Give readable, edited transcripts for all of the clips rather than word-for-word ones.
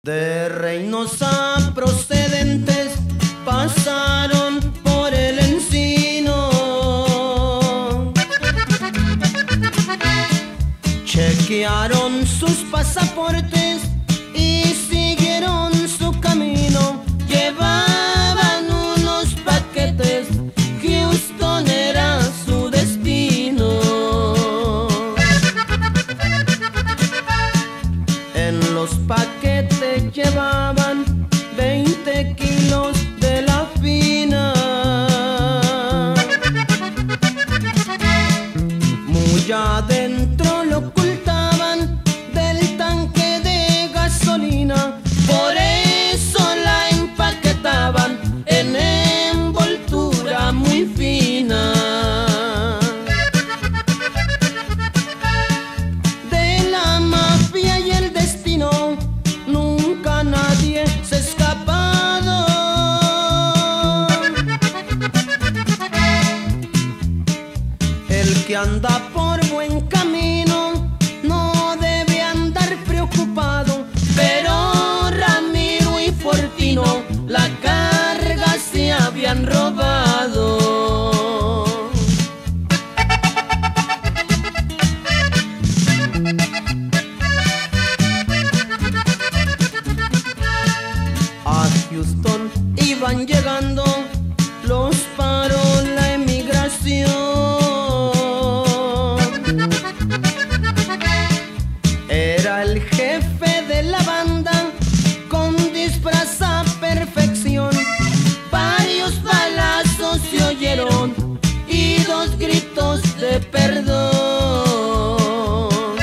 De Reynosa procedentes pasaron por el encino, chequearon sus pasaportes y siguieron su camino. Llevaban unos paquetes, Houston era su destino. En los paquetes llevaban 20 kilos de la fina, muy adentro lo ocultaban del tanque de gasolina. Por eso la empaquetaban en envoltura muy fina. De la mafia y el destino nunca nadie se ha escapado. El que anda por buen camino no debe andar preocupado, pero Ramiro y Fortino la carga se habían robado. A Houston iban llegando, los paró la emigración. Era el jefe de la banda con disfraz a perfección. Varios balazos se oyeron y 2 gritos de perdón.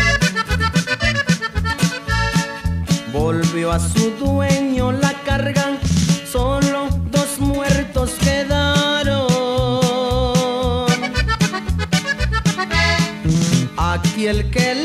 Volvió a su dueño la carga, solo 2 muertos quedaron. Aquí el que